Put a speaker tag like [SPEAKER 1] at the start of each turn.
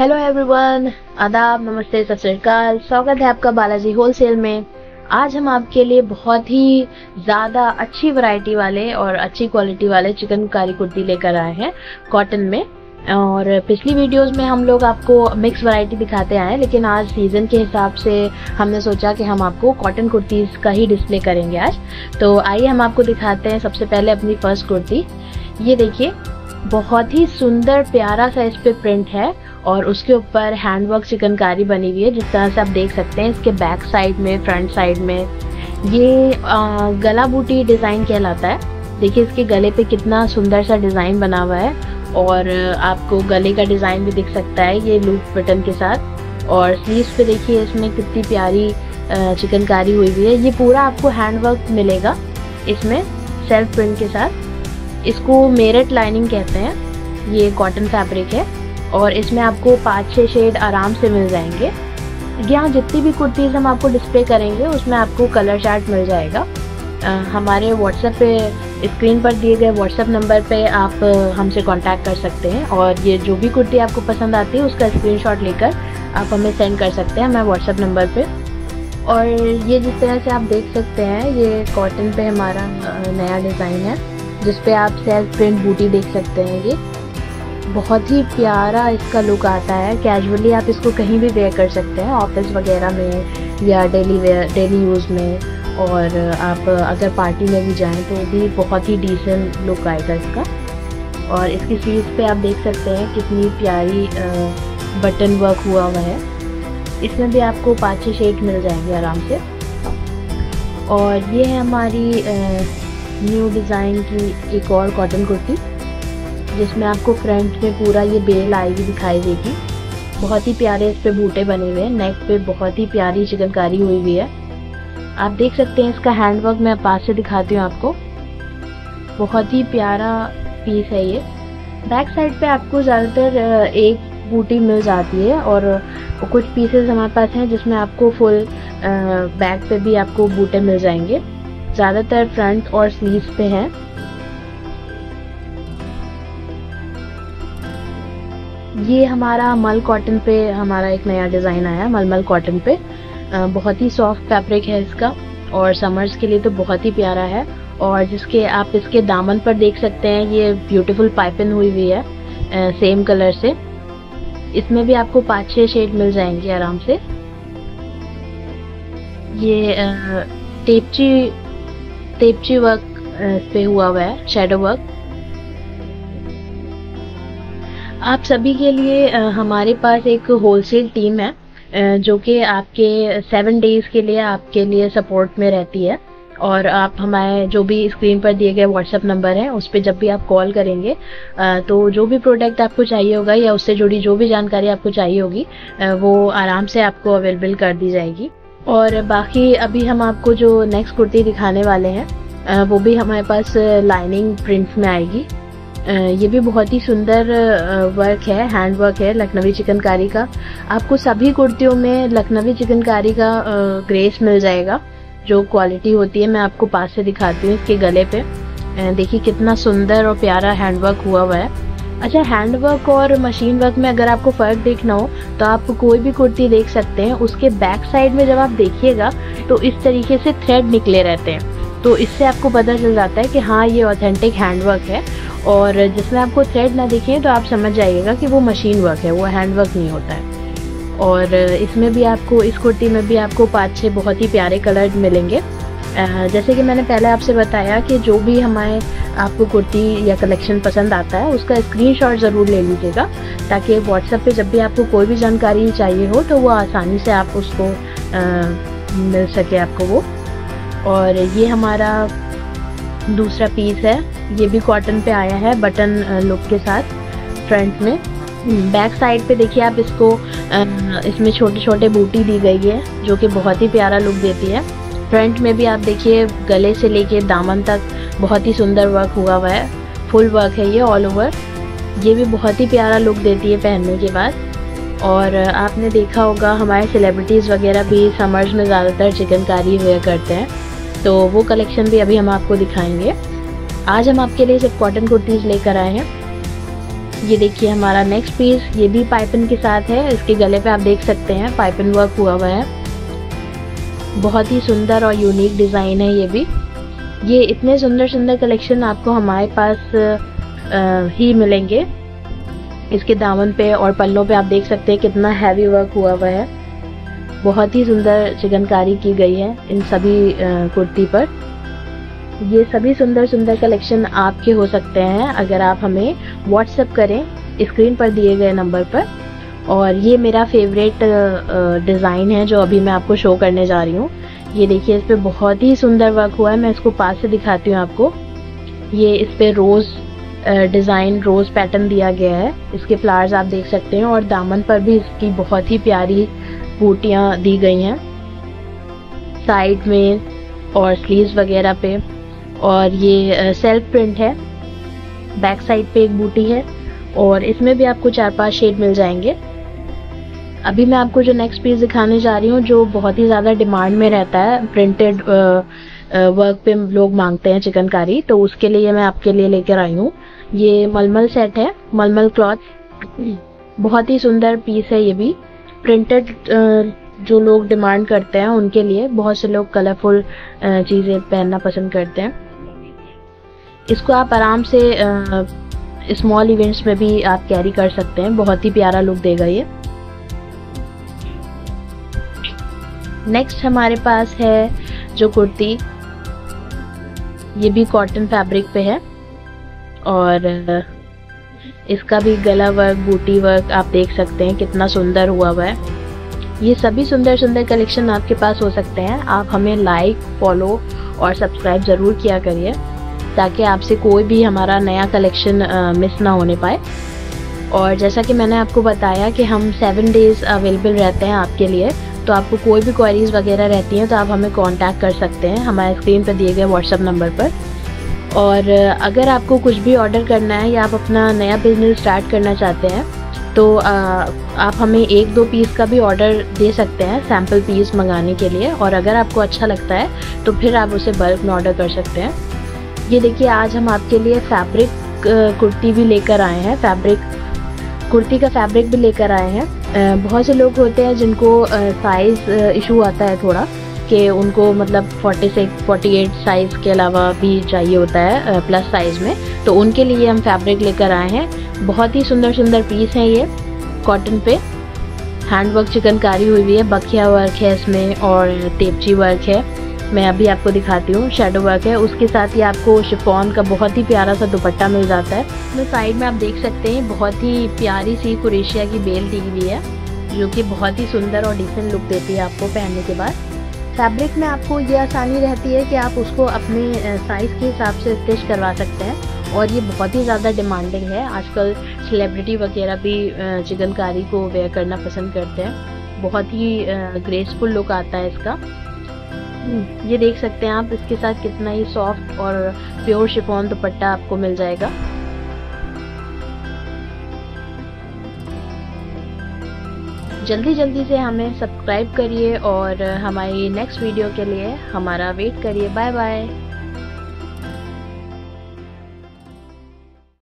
[SPEAKER 1] Hello everyone, आदाब, नमस्ते, सत श्री अकाल। स्वागत है आपका बालाजी होलसेल में। आज हम आपके लिए बहुत ही ज़्यादा अच्छी वैरायटी वाले और अच्छी क्वालिटी वाले चिकनकारी कुर्ती लेकर आए हैं कॉटन में। और पिछली वीडियोस में हम लोग आपको मिक्स वैरायटी दिखाते आए, लेकिन आज सीज़न के हिसाब से हमने सोचा कि हम आपको कॉटन कुर्तीज़ का ही डिस्प्ले करेंगे आज। तो आइए हम आपको दिखाते हैं सबसे पहले अपनी फर्स्ट कुर्ती। ये देखिए, बहुत ही सुंदर प्यारा सा इस पे प्रिंट है और उसके ऊपर हैंडवर्क चिकनकारी बनी हुई है, जिस तरह से आप देख सकते हैं। इसके बैक साइड में, फ्रंट साइड में ये गला बूटी डिज़ाइन कहलाता है। देखिए इसके गले पे कितना सुंदर सा डिज़ाइन बना हुआ है और आपको गले का डिज़ाइन भी दिख सकता है ये लूप बटन के साथ। और स्लीव्स पे देखिए इसमें कितनी प्यारी चिकनकारी हुई हुई है। ये पूरा आपको हैंडवर्क मिलेगा इसमें सेल्फ प्रिंट के साथ। इसको मेरठ लाइनिंग कहते हैं। ये कॉटन फैब्रिक है और इसमें आपको 5-6 शेड आराम से मिल जाएंगे। यहाँ जितनी भी कुर्तीज़ हम आपको डिस्प्ले करेंगे उसमें आपको कलर चार्ट मिल जाएगा। हमारे व्हाट्सएप पे स्क्रीन पर दिए गए व्हाट्सएप नंबर पे आप हमसे कांटेक्ट कर सकते हैं और ये जो भी कुर्ती आपको पसंद आती है उसका स्क्रीनशॉट लेकर आप हमें सेंड कर सकते हैं हमारे व्हाट्सएप नंबर पे। और ये जिस तरह से आप देख सकते हैं, ये कॉटन पे हमारा नया डिज़ाइन है जिसपे आप सेल्फ प्रिंट बूटी देख सकते हैं। ये बहुत ही प्यारा इसका लुक आता है। कैजुअली आप इसको कहीं भी वेयर कर सकते हैं, ऑफिस वगैरह में या डेली यूज़ में। और आप अगर पार्टी में भी जाएं तो भी बहुत ही डिसेंट लुक आएगा इसका। और इसकी स्लीव्स पे आप देख सकते हैं कितनी प्यारी बटन वर्क हुआ हुआ है। इसमें भी आपको 5-6 शेड मिल जाएंगे आराम से। और ये है हमारी न्यू डिज़ाइन की एक और कॉटन कुर्ती, जिसमें आपको फ्रंट में पूरा ये बेल आएगी, दिखाई देगी। बहुत ही प्यारे इस पे बूटे बने हुए हैं। नेक पे बहुत ही प्यारी चिकनकारी हुई हुई है। आप देख सकते हैं इसका हैंडवर्क मैं पास से दिखाती हूँ आपको। बहुत ही प्यारा पीस है ये। बैक साइड पे आपको ज़्यादातर एक बूटी मिल जाती है और कुछ पीसेस हमारे पास हैं जिसमें आपको फुल बैक पे भी आपको बूटे मिल जाएंगे। ज़्यादातर फ्रंट और स्लीव्स पे हैं। ये हमारा मल कॉटन पे हमारा एक नया डिज़ाइन आया, मलमल कॉटन पे। बहुत ही सॉफ्ट फैब्रिक है इसका और समर्स के लिए तो बहुत ही प्यारा है। और जिसके आप इसके दामन पर देख सकते हैं ये ब्यूटीफुल पाइपिंग हुई हुई है सेम कलर से। इसमें भी आपको 5-6 शेड मिल जाएंगे आराम से। ये टेपची वर्क पे हुआ हुआ है, शैडो वर्क। आप सभी के लिए हमारे पास एक होलसेल टीम है जो कि आपके 7 डेज़ के लिए आपके लिए सपोर्ट में रहती है। और आप हमारे जो भी स्क्रीन पर दिए गए व्हाट्सएप नंबर है उस पर जब भी आप कॉल करेंगे तो जो भी प्रोडक्ट आपको चाहिए होगा या उससे जुड़ी जो भी जानकारी आपको चाहिए होगी वो आराम से आपको अवेलेबल कर दी जाएगी। और बाकी अभी हम आपको जो नेक्स्ट कुर्ती दिखाने वाले हैं वो भी हमारे पास लाइनिंग प्रिंट में आएगी। ये भी बहुत ही सुंदर वर्क है, हैंड वर्क है लखनवी चिकनकारी का। आपको सभी कुर्तियों में लखनवी चिकनकारी का ग्रेस मिल जाएगा। जो क्वालिटी होती है मैं आपको पास से दिखाती हूँ। इसके गले पे देखिए कितना सुंदर और प्यारा हैंडवर्क हुआ हुआ है। अच्छा, हैंडवर्क और मशीन वर्क में अगर आपको फ़र्क देखना हो तो आप कोई भी कुर्ती देख सकते हैं, उसके बैक साइड में जब आप देखिएगा तो इस तरीके से थ्रेड निकले रहते हैं। तो इससे आपको पता चल जाता है कि हाँ ये ऑथेंटिक हैंडवर्क है। और जिसमें आपको थ्रेड ना दिखे तो आप समझ जाइएगा कि वो मशीन वर्क है, वो हैंडवर्क नहीं होता है। और इसमें भी आपको, इस कुर्ती में भी आपको 5-6 बहुत ही प्यारे कलर मिलेंगे। जैसे कि मैंने पहले आपसे बताया कि जो भी हमारे आपको कुर्ती या कलेक्शन पसंद आता है उसका स्क्रीनशॉट ज़रूर ले लीजिएगा, ताकि व्हाट्सएप पे जब भी आपको कोई भी जानकारी चाहिए हो तो वो आसानी से आप उसको मिल सके आपको वो। और ये हमारा दूसरा पीस है। ये भी कॉटन पे आया है बटन लुक के साथ फ्रंट में। बैक साइड पे देखिए आप इसको इसमें छोटे छोटे बूटी दी गई है जो कि बहुत ही प्यारा लुक देती है। फ्रंट में भी आप देखिए गले से लेके दामन तक बहुत ही सुंदर वर्क हुआ हुआ है। फुल वर्क है ये ऑल ओवर। ये भी बहुत ही प्यारा लुक देती है पहनने के बाद। और आपने देखा होगा हमारे सेलिब्रिटीज़ वगैरह भी समर्स में ज़्यादातर चिकनकारी वेयर करते हैं, तो वो कलेक्शन भी अभी हम आपको दिखाएंगे। आज हम आपके लिए सिर्फ कॉटन कुर्तीज़ लेकर आए हैं। ये देखिए हमारा नेक्स्ट पीस, ये भी पाइपिंग के साथ है। इसके गले पे आप देख सकते हैं पाइपिंग वर्क हुआ हुआ है। बहुत ही सुंदर और यूनिक डिज़ाइन है ये भी। ये इतने सुंदर सुंदर कलेक्शन आपको हमारे पास ही मिलेंगे। इसके दामन पे और पल्लों पे आप देख सकते हैं कितना हैवी वर्क हुआ हुआ है। बहुत ही सुंदर चिकनकारी की गई है इन सभी कुर्ती पर। ये सभी सुंदर सुंदर कलेक्शन आपके हो सकते हैं अगर आप हमें व्हाट्सएप करें स्क्रीन पर दिए गए नंबर पर। और ये मेरा फेवरेट डिज़ाइन है जो अभी मैं आपको शो करने जा रही हूँ। ये देखिए इस पे बहुत ही सुंदर वर्क हुआ है। मैं इसको पास से दिखाती हूँ आपको। ये इस पे रोज़ डिज़ाइन, रोज़ पैटर्न दिया गया है। इसके फ्लावर्स आप देख सकते हैं और दामन पर भी इसकी बहुत ही प्यारी बूटियाँ दी गई हैं साइड में और स्लीव्स वगैरह पे। और ये सेल्फ प्रिंट है। बैक साइड पे एक बूटी है और इसमें भी आपको 4-5 शेड मिल जाएंगे। अभी मैं आपको जो नेक्स्ट पीस दिखाने जा रही हूँ जो बहुत ही ज़्यादा डिमांड में रहता है, प्रिंटेड वर्क पे लोग मांगते हैं चिकनकारी, तो उसके लिए मैं आपके लिए लेकर आई हूँ। ये मलमल सेट है, मलमल क्लॉथ। बहुत ही सुंदर पीस है ये भी। प्रिंटेड जो लोग डिमांड करते हैं उनके लिए, बहुत से लोग कलरफुल चीज़ें पहनना पसंद करते हैं। इसको आप आराम से स्मॉल इवेंट्स में भी आप कैरी कर सकते हैं। बहुत ही प्यारा लुक देगा ये। नेक्स्ट हमारे पास है जो कुर्ती, ये भी कॉटन फैब्रिक पे है और इसका भी गला वर्क, बूटी वर्क आप देख सकते हैं कितना सुंदर हुआ हुआ है। ये सभी सुंदर सुंदर कलेक्शन आपके पास हो सकते हैं। आप हमें लाइक, फॉलो और सब्सक्राइब ज़रूर किया करिए ताकि आपसे कोई भी हमारा नया कलेक्शन मिस ना होने पाए। और जैसा कि मैंने आपको बताया कि हम 7 डेज़ अवेलेबल रहते हैं आपके लिए, तो आपको कोई भी क्वेरीज वगैरह रहती हैं तो आप हमें कांटेक्ट कर सकते हैं हमारे स्क्रीन पर दिए गए व्हाट्सएप नंबर पर। और अगर आपको कुछ भी ऑर्डर करना है या आप अपना नया बिजनेस स्टार्ट करना चाहते हैं तो आप हमें 1-2 पीस का भी ऑर्डर दे सकते हैं सैम्पल पीस मंगाने के लिए। और अगर आपको अच्छा लगता है तो फिर आप उसे बल्क में ऑर्डर कर सकते हैं। ये देखिए आज हम आपके लिए फैब्रिक कुर्ती भी लेकर आए हैं। कुर्ती का फैब्रिक भी लेकर आए हैं। बहुत से लोग होते हैं जिनको साइज़ इशू आता है थोड़ा, कि उनको मतलब 48 साइज़ के अलावा भी चाहिए होता है प्लस साइज़ में, तो उनके लिए हम फैब्रिक लेकर आए हैं। बहुत ही सुंदर सुंदर पीस हैं ये। कॉटन पे हैंडवर्क चिकनकारी हुई हुई है, बखिया वर्क है इसमें और तेपची वर्क है। मैं अभी आपको दिखाती हूँ, शैडो वर्क है। उसके साथ ही आपको शिफॉन का बहुत ही प्यारा सा दुपट्टा मिल जाता है। तो साइड में आप देख सकते हैं बहुत ही प्यारी सी कुरेशिया की बेल दी हुई है जो कि बहुत ही सुंदर और डिसेंट लुक देती है आपको पहनने के बाद। फैब्रिक में आपको ये आसानी रहती है कि आप उसको अपने साइज़ के हिसाब से स्टिच करवा सकते हैं और ये बहुत ही ज़्यादा डिमांडिंग है। आजकल सेलिब्रिटी वगैरह भी चिकनकारी को वेयर करना पसंद करते हैं। बहुत ही ग्रेसफुल लुक आता है इसका। ये देख सकते हैं आप, इसके साथ कितना ही सॉफ्ट और प्योर शिफॉन दुपट्टा आपको मिल जाएगा। जल्दी जल्दी से हमें सब्सक्राइब करिए और हमारी नेक्स्ट वीडियो के लिए हमारा वेट करिए। Bye bye.